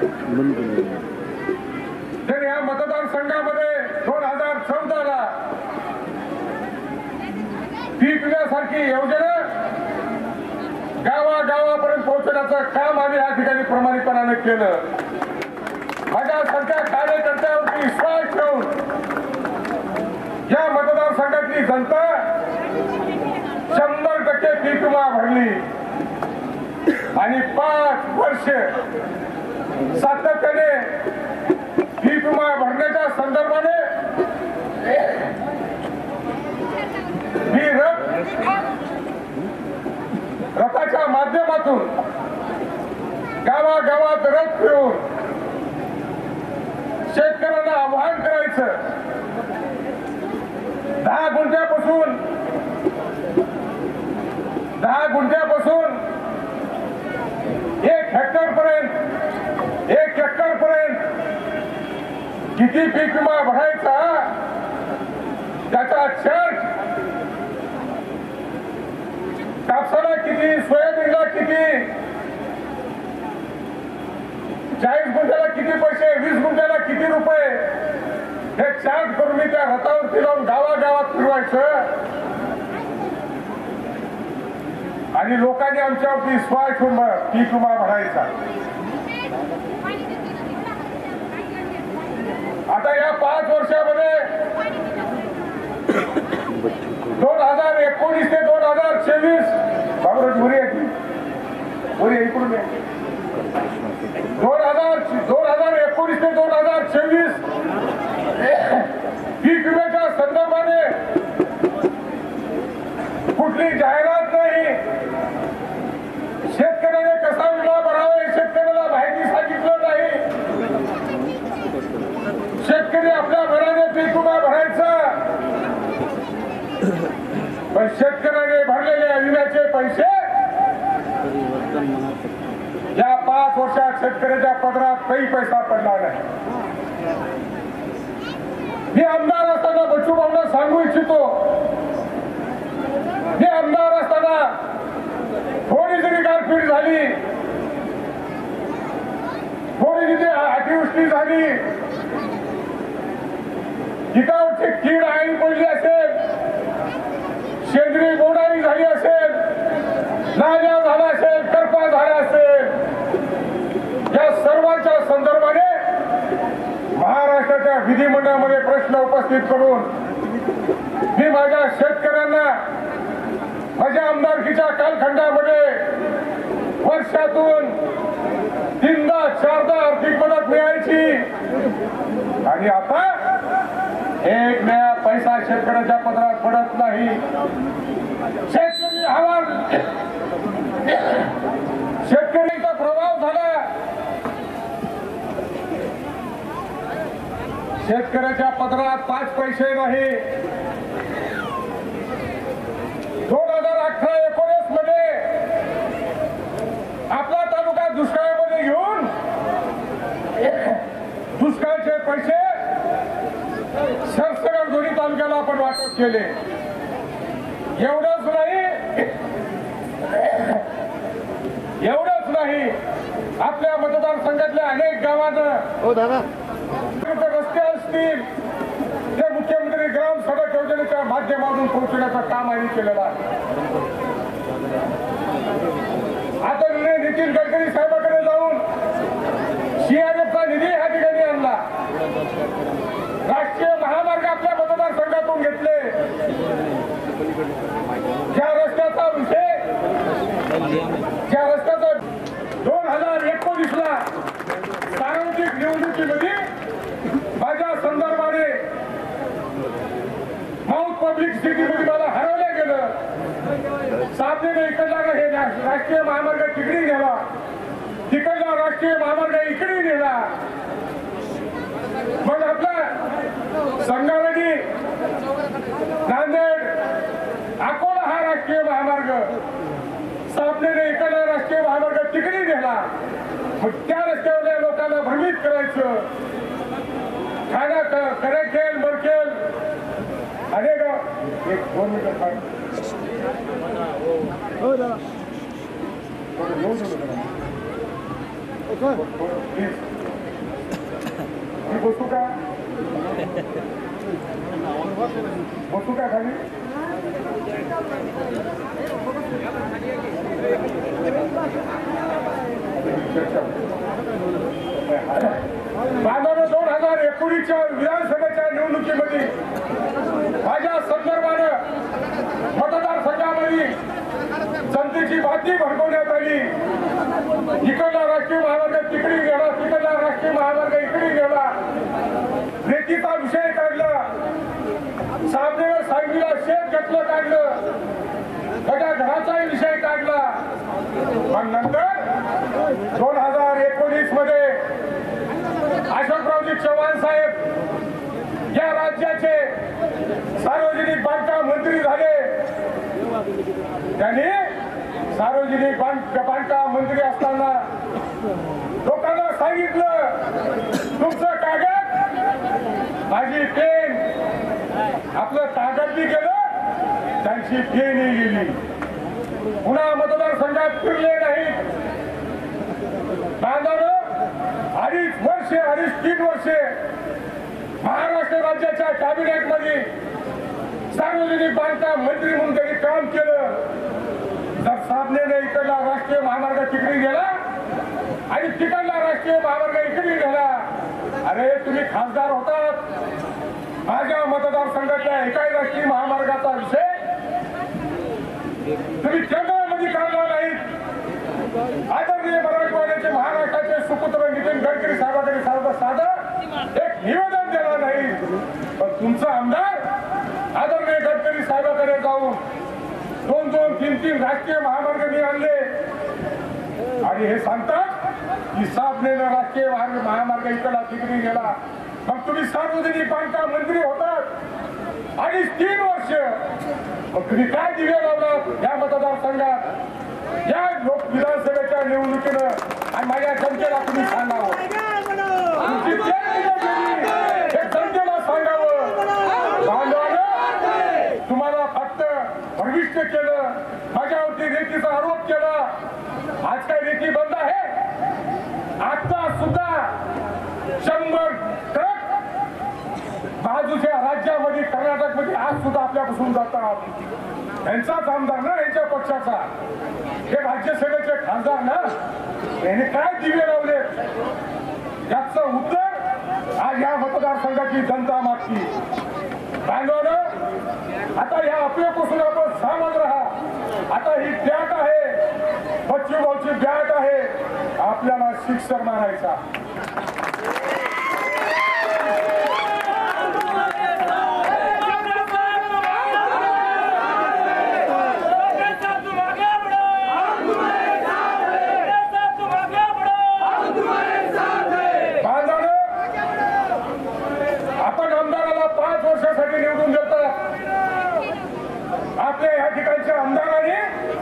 तर या मतदारसंघामध्ये 2014ला पीक विम्यासारखी योजना गावागावापर्यंत पोहोचण्याचं काम आम्ही या ठिकाणी प्रामाणिकपणाने केलं. माझ्यासारख्या कार्यकर्त्यावरती विश्वास ठेवून या मतदारसंघातली जनता 100% पीक विमा भरली आणि 5 वर्ष सातत्याने पीक विमा भरण्याच्या संदर्भाने मी रथाच्या माध्यमातून गावागावात रथ फिरून शेतकऱ्यांना आवाहन करायचं. 10 गुंठ्यापासून 1 हेक्टर पर्यंत किती पीक विमा भरायचा त्याचा चार्ट, कापसाला किती, सोयाबीनला किती, 40 गुंठ्याला किती पैसे, 20 गुंठ्याला किती रुपये, हे चार्ट करून मी त्या रथावर फिरवून गावागावात फिरवायचं आणि लोकांनी आमच्यावरती विश्वास ठेवून पीक विमा भरायचा. आता या 5 वर्षामध्ये 2019 ते 2024 बाबूराज बोरी इकडून 2019 ते 2026 पीक विम्याच्या संदर्भाने कुठली जाहिरात नाही. शेतकऱ्याने कसा विमा भरावा हे शेतकऱ्याला माहिती सांगितलं नाही. शेतकरी आपल्या घराने पीक विमा भरायचा, पण शेतकऱ्याने भरलेले विम्याचे पैसे या 5 वर्षात शेतकऱ्याच्या पदरात काही पैसा पडला नाही. मी आमदार असताना बच्चू भाऊंना सांगू इच्छितो, मी आमदार असताना थोडी जरी गारपीट झाली, थोडी जिथे अतिवृष्टी झाली, पिकावरची कीड आळी पडली असेल, सेंद्रिय बोंडाळी झाली असेल, लाल्या झाला असेल, करपा झाला असेल, या सर्वांच्या संदर्भाने महाराष्ट्राच्या विधिमंडळामध्ये प्रश्न उपस्थित करून मी माझ्या शेतकऱ्यांना माझ्या आमदारकीच्या कालखंडामध्ये वर्षातून 3दा-4दा आर्थिक मदत मिळायची आणि आता 1 नया पैसा शेतकऱ्याच्या पदरात पडत नाही. शेतकऱ्यांचा प्रभाव झाला. शेतकऱ्याच्या पदरात 5 पैसे नाही. 2018-19 मध्ये आपला तालुका दुष्काळामध्ये घेऊन दुष्काळाचे पैसे सरसकट दोन्ही तालुक्याला आपण वाटप केले. एवढंच नाही, आपल्या मतदारसंघातल्या अनेक गावांना रस्ते असतील ते मुख्यमंत्री ग्राम सडक योजनेच्या माध्यमातून पोहोचण्याचं काम आम्ही केलेलं आहे. आता नितीन गडकरी साहेबांकडे जाऊन CRFचा निधी ह्या ठिकाणी आणला. राष्ट्रीय महामार्ग आपल्या मतदारसंघातून घेतले. ज्या रस्त्याचा 2019ला सार्वत्रिक निवडणुकीमध्ये माझ्या संदर्भाने माउथ पब्लिक सिटीमध्ये मला हरवलं गेलं. साधने इकडला हे राष्ट्रीय महामार्ग तिकडे नेला, तिकडला राष्ट्रीय महामार्ग इकडे नेला. मग आपला संगारेड्डी नांदेड अकोला हा राष्ट्रीय महामार्ग, सापनेने इकडला राष्ट्रीय महामार्ग तिकडे नेला. मग त्या रस्त्यावरल्या लोकांना भ्रमित करायचं, ठाणा करेखेल बरखेल अनेक 1-2 मिनिटं प्लीज मी बसू का खाली बांधवांनो 2019च्या विधानसभेच्या निवडणुकीमध्ये माझ्या संदर्भानं मतदारसंघामध्ये जनतेची बातमी भडकवण्यात आली. इकडला राष्ट्रीय महामार्ग तिकडे गेला, तिकडला राष्ट्रीय महामार्ग इकडे गेला, रेतीचा विषय काढला, साबणेवर सांगलीला शेत घेतलं काढलं, त्याच्या घराचाही विषय काढला. पण नंतर 2019 मध्ये अशोकरावजी चव्हाण साहेब या राज्याचे सार्वजनिक बांधकाम मंत्री झाले. त्यांनी सार्वजनिक बांधकाम मंत्री असताना लोकांना सांगितलं, तुमचं कागद माझी पेन, आपलं कागद बी गेलं, त्यांची पेनही गेली. पुन्हा मतदारसंघात फिरले नाही. बांधवलं 3 वर्षे महाराष्ट्र राज्याच्या कॅबिनेट मध्ये सार्वजनिक बांधकाम मंत्री म्हणून त्यांनी काम केलं. जर साबणेने इकडला राष्ट्रीय महामार्ग तिकडे गेला आणि तिकडला राष्ट्रीय महामार्ग इकडे गेला, अरे तुम्ही खासदार होतात, माझ्या मतदारसंघातल्या एकाही राष्ट्रीय महामार्गाचा विषय तुम्ही केंद्रामध्ये काढला नाहीत. आदरणीय मराठवाड्याचे महाराष्ट्राचे सुपुत्र नितीन गडकरी साहेबांकडे साधं एक निवेदन दिलं नाही. पण तुमचा आमदार आदरणीय गडकरी साहेबांकडे जाऊन 2-2, 3-3 राष्ट्रीय महामार्ग आणले आणि हे सांगतात की साबणेनं राष्ट्रीय महामार्ग इकडला तिकडे गेला. मग तुम्ही सार्वजनिक बांधकाम मंत्री होतात आणि 3 वर्ष मग तुम्ही काय दिवे लावलात या मतदारसंघात, या विधानसभेच्या निवडणुकीनं? आणि माझ्या जनतेला तुम्ही सांगावं, तुमची हे जनतेला सांगावं. बांधवानं तुम्हाला फक्त भविष्य केलं, माझ्यावरती रेतीचा आरोप केला. आज काय रेती बंद आहे? आता सुद्धा 100 ट्रक बाजूच्या राज्यामध्ये कर्नाटकमध्ये आज सुद्धा आपल्यापासून जातात. यांचाच आमदार ना, यांच्या पक्षाचा, हे राज्यसभेचे खासदार ना, यांनी काय दिवे लावले याचं उत्तर आज या मतदारसंघाची जनता मागती. बांधवानं आता या अफवेपासून आपण सावध राहा. आता ही बॅट आहे, बच्चूभाऊची बॅट आहे, आपल्याला शिक्षण मारायचा. आपण आमदाराला 5 वर्षासाठी निवडून देतात. आपल्या या ठिकाणच्या आमदाराने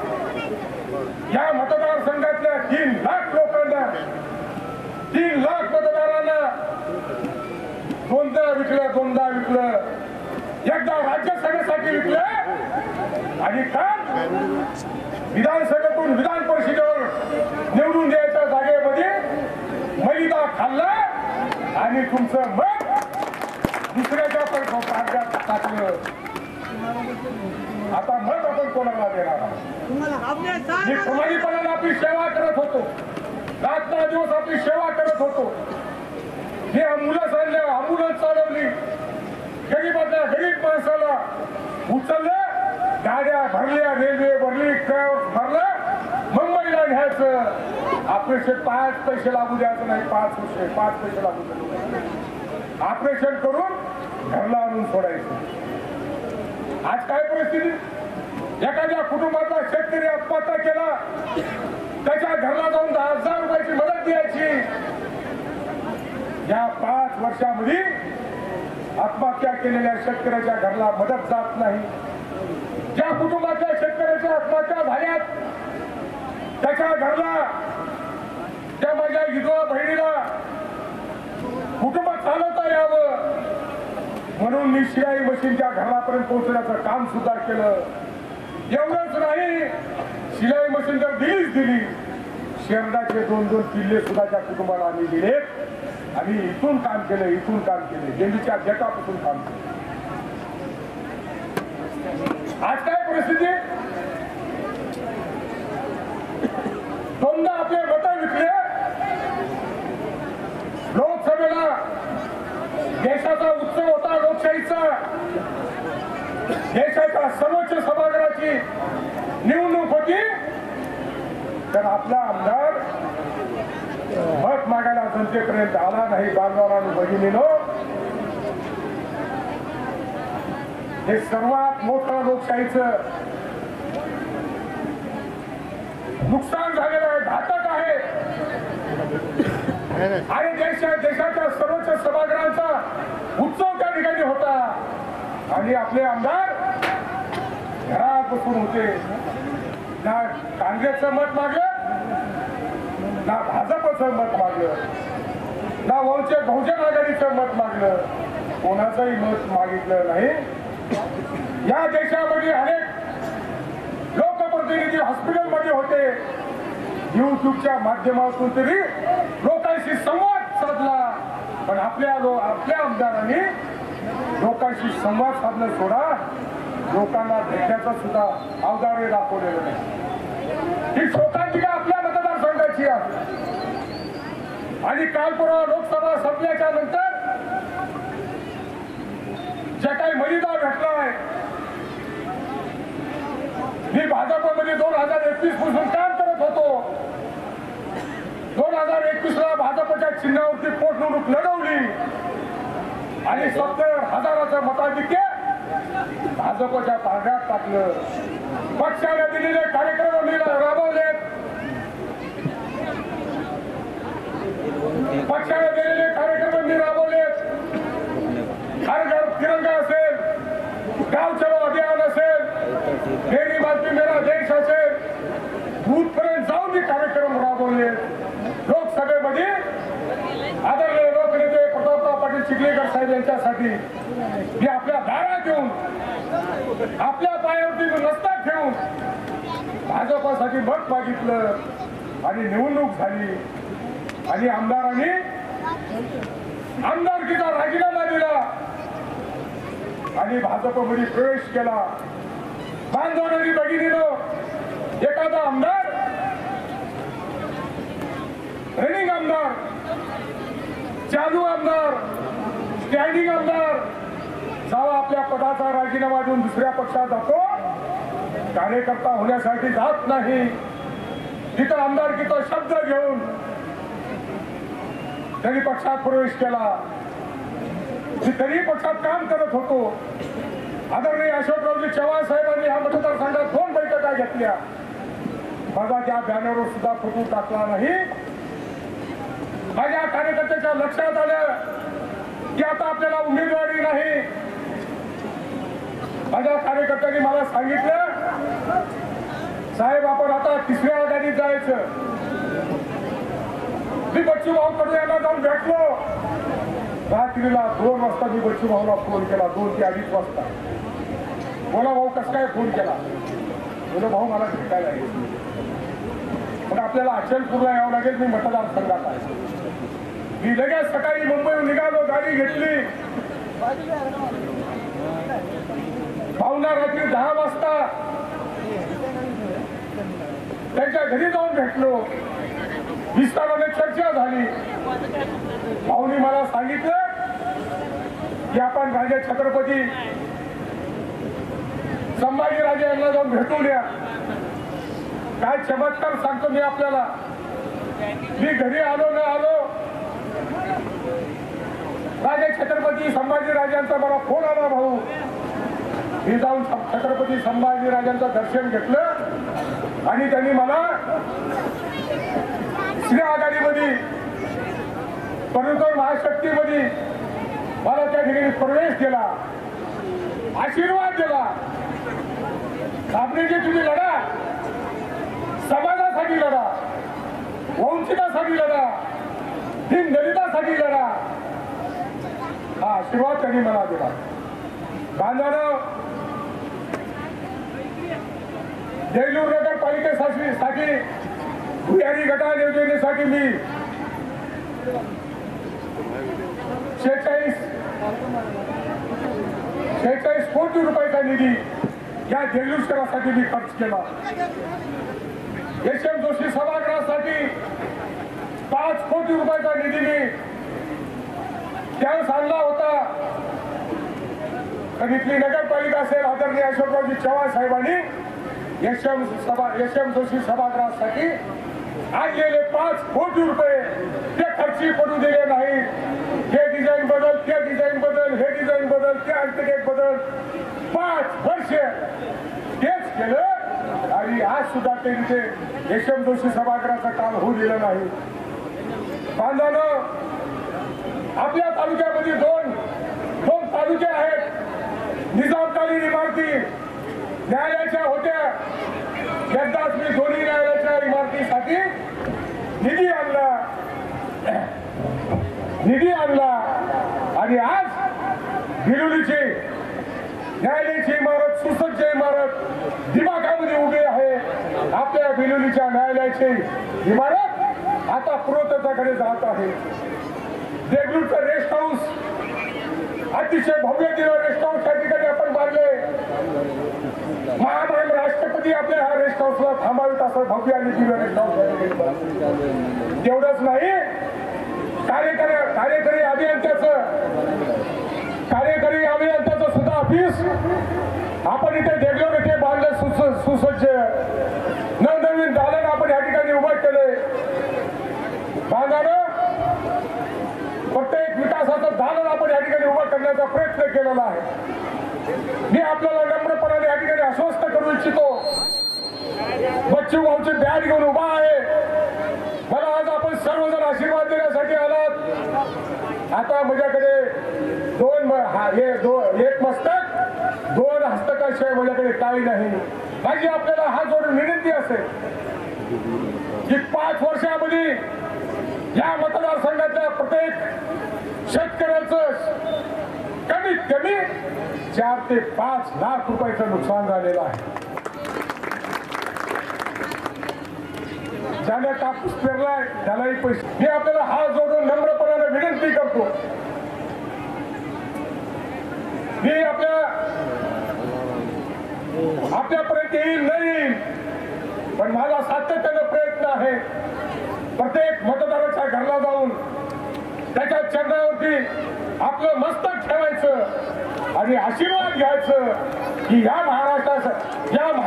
या मतदारसंघातल्या 3 लाख लोकांना, 3 लाख मतदारांना दोनदा विकलं, एकदा राज्यसभेसाठी विकलं आणि काय विधानसभेतून विधान परिषदेवर निवडून द्यायच्या जागेमध्ये मैदा खाल्ला आणि तुमचं मत दुसऱ्याच्या कागदात टाकलं. आता मत आपण कोणाला देणार? मी खमाजीपणाने आपली सेवा करत होतो, रात दिवस आपली सेवा करत होतो. मी अँब्युलन्स आणल्या, अँब्युलन्स चालवली, गरीबातल्या गरीब माणसाला उचललं, गाड्या भरल्या, रेल्वे भरली, ट्रॅव्हल्स भरलं, मुंबईला न्यायचं. ऑपरेशन 5 पैसे लागू द्यायचं नाही, 5 पैसे लागू द्यायचं. ऑपरेशन करून घरला आणून सोडायचं. आज काय परिस्थिती? एखाद्या कुटुंबातला शेतकरी आत्महत्या केला, त्याच्या घरला जाऊन 10,000 रुपयाची मदत द्यायची. या 5 वर्षामध्ये आत्महत्या केलेल्या शेतकऱ्याच्या घरला मदत जात नाही. ज्या कुटुंबातल्या शेतकऱ्याच्या आत्महत्या झाल्यात त्याच्या घरला, त्या माझ्या विधवा बहिणीला कुटुंब चालवता यावं म्हणून मी शिलाई मशीनच्या घरापर्यंत पोहोचण्याचं काम सुद्धा केलं. एवढंच नाही, शिलाई मशीन तर दिलीच दिली, शेरडाचे 2-2 किल्ले सुद्धा त्या कुटुंबाला आम्ही दिले. आम्ही इथून काम केले दिल्लीच्या गेटापासून काम केलं. आज काय परिस्थिती? दोनदा आपले मतं विकले. लोकसभेला देशाचा उत्सव होता, लोकशाहीचा. देशाच्या सर्वोच्च सभागृहाची निवडणूक होती, तर आपला आमदार मत मागायला जनतेपर्यंत आला नाही. बांधवांनो, भगिनीनो, हे सर्वात मोठं लोकशाहीचं नुकसान झालेलं आहे, घातक आहे. आणि देशाच्या सर्वोच्च सभागृहांचा उत्सव त्या ठिकाणी होता आणि आपले आमदार घरात बसून होते. ना काँग्रेसचं मत मागलं, ना भाजपचं मत मागलं, ना बहुजन आघाडीचं मत मागलं, कोणाचंही मत मागितलं नाही. या देशामध्ये अनेक लोकप्रतिनिधी हॉस्पिटलमध्ये होते. युट्यूबच्या माध्यमातून तरी लोकांशी संवाद साधला, पण आपल्या आमदारांनी लोकांशी संवाद साधणं सोडा, लोकांना भेटण्याचा सुद्धा अवधार्य दाखवलेलं नाही. ही शोकांतिका आपल्या मतदारसंघाची आहे. आणि काल परवा लोकसभा संपल्याच्या नंतर जे काही मर्यादा भेटलाय, मी भाजपमध्ये 2021 पासून काम करत होतो. 2021 ला भाजपच्या चिन्हावरती पोटनिवडणूक लढवली आणि 70,000चं मताधिक्य भाजपच्या ताब्यात टाकलं. पक्षाने दिलेले कार्यक्रम मी राबवले, पक्षाने दिलेले कार्यक्रम मी राबवले. हर घर तिरंगा असेल, गाव चलो अभियान असेल, मेरी माती मेरा देश असेल, बूथपर्यंत जाऊन मी कार्यक्रम राबवले. लोकसभेमध्ये आदरणीय लोकनेते प्रतापराव पाटील चिखलीकर साहेब यांच्यासाठी मी आपल्या दारात येऊन, आपल्या पायावरती मस्तक ठेवून भाजपासाठी मत मागितलं आणि निवडणूक झाली. आणि आमदारांनी आमदारकीचा राजीनामा दिला आणि भाजपमध्ये प्रवेश केला. बांधवांनी भगिनीनो, एखादा आमदार, रनिंग आमदार, चालू आमदार, स्टँडिंग आमदार जेव्हा आपल्या पदाचा राजीनामा देऊन दुसऱ्या पक्षात जातो, कार्यकर्ता होण्यासाठी जात नाही. तिथं आमदारकीचा शब्द घेऊन त्यांनी पक्षात प्रवेश केला. मी तरी पक्षात काम करत होतो. आदरणीय अशोकरावजी चव्हाण साहेबांनी ह्या मतदारसंघात 2 बैठका घेतल्या. माझा त्या बॅनरवर सुद्धा फोटो टाकला नाही. माझ्या कार्यकर्त्याच्या लक्षात आलं की आता आपल्याला उमेदवारी नाही. माझ्या कार्यकर्त्यांनी मला सांगितलं, साहेब आपण आता 3ऱ्या आघाडीत जायचं. मी बच्चू भाऊ कडे यांना जाऊन भेटलो. रात्रीला 2 वाजता मी बच्चू भाऊला फोन केला, 2 ते 2:30 वाजता. बोला भाऊ, कसं काय फोन केला? बोलो भाऊ मला भेटायला आहे, पण आपल्याला अचलपूरला यावं लागेल, मी मतदारसंघात आहे. मी लगेच सकाळी मुंबईहून निघालो, गाडी घेतली. भाऊंना रात्री 10 वाजता त्यांच्या घरी जाऊन भेटलो. विस्ताराने चर्चा झाली. भाऊनी मला सांगितलं की आपण राजे छत्रपती संभाजीराजे यांना जाऊन भेटून या. काय चमत्कार सांगतो मी आपल्याला. मी घरी आलो न आलो, राजे छत्रपती संभाजीराजांचा मला फोन आला. भाऊ, मी जाऊन छत्रपती संभाजीराजांचं दर्शन घेतलं आणि त्यांनी मला 3ऱ्या आघाडीमध्ये, परंतु महाशक्तीमध्ये मला त्या ठिकाणी प्रवेश केला, आशीर्वाद दिला. साबणेजी तुम्ही लढा, समाजासाठी लढा, वंचितासाठी लढा, दलितासाठी लढा, हा आशीर्वाद त्यांनी मला दिला. बांधवांनो, देगलूर नगरपालिकेसाठी भुयारी गटान योजनेसाठी मी 46 कोटी रुपयाचा निधी या देगलूर शहरासाठी मी खर्च केला. एस.एम. जोशी सभागृहासाठी 5 कोटी रुपयाचा निधी मी त्यावेळेस आणला होता. इथली नगरपालिका असेल आदरणीय अशोकरावजी चव्हाण साहेबांनी एस.एम. जोशी सभागृहासाठी आणलेले 5 कोटी रुपये ते खर्ची पडू दिले नाही. हे डिझाईन बदल, ते डिझाईन बदल, हे डिझाईन बदल, ते आर्किटेक्ट बदल, 5 वर्ष तेच केलं आणि आज सुद्धा ते तिथे एस.एम. जोशी सभागृहाचं काम होऊ दिलं नाही. बांधवानं आपल्या तालुक्यामध्ये दोन तालुके आहेत. निजामकालीन इमारती न्यायालयाच्या होत्या. एकदाच मी दोन्ही न्यायालयाच्या इमारतीसाठी निधी आणला आणि आज बिलोलीची न्यायालयाची इमारत, सुसज्ज इमारत दिमागामध्ये उभी आहे. आपल्या बिलोलीच्या न्यायालयाची इमारत आता पूर्वतत्वाकडे जात आहे. देगलूरचं रेस्ट हाऊस अतिशय भव्य दिलं रेस्ट हाऊस त्या ठिकाणी आपण बांधले. महामहिम राष्ट्रपती आपल्या ह्या रेस्ट हाऊसला थांबावेत असं भव्य आणि दिव्य रेस्ट हाऊस. तेवढंच नाही, कार्यकारी अभियंत्याचं सुद्धा ऑफिस आपण इथे देगलूर इथे बांधलं. सुसज्ज नवनवीन दालन आपण या ठिकाणी उभं केलंय. बांधणं प्रत्येक विकासाचं दालन आपण या ठिकाणी उभं करण्याचा प्रयत्न केलेला आहे. मी आपल्याला नम्रपणाने या ठिकाणी आश्वस्त करू इच्छितो. बच्चू भाऊची बॅग घेऊन उभा आहे. मला आज आपण सर्वजण आशीर्वाद देण्यासाठी आलात. आता माझ्याकडे एक मस्तक 2 हस्तकाशिवाय माझ्याकडे काही नाही. माझी आपल्याला हात जोडून विनंती असेल की 5 वर्षामध्ये या मतदारसंघातल्या प्रत्येक शेतकऱ्याचं कमीत कमी 4 ते 5 लाख रुपयाचं नुकसान झालेलं आहे. ज्याने कापूस पेरलाय त्यालाही पैसे. मी आपल्याला हात जोडून नम्रपणाने विनंती करतो. मी आपल्यापर्यंत येईल नाही, पण माझा सातत्याने प्रयत्न आहे प्रत्येक मतदाराच्या घरला जाऊन त्याच्या चरणावरती आपलं मस्तक ठेवायचं आणि आशीर्वाद घ्यायचं की या महाराष्ट्राचं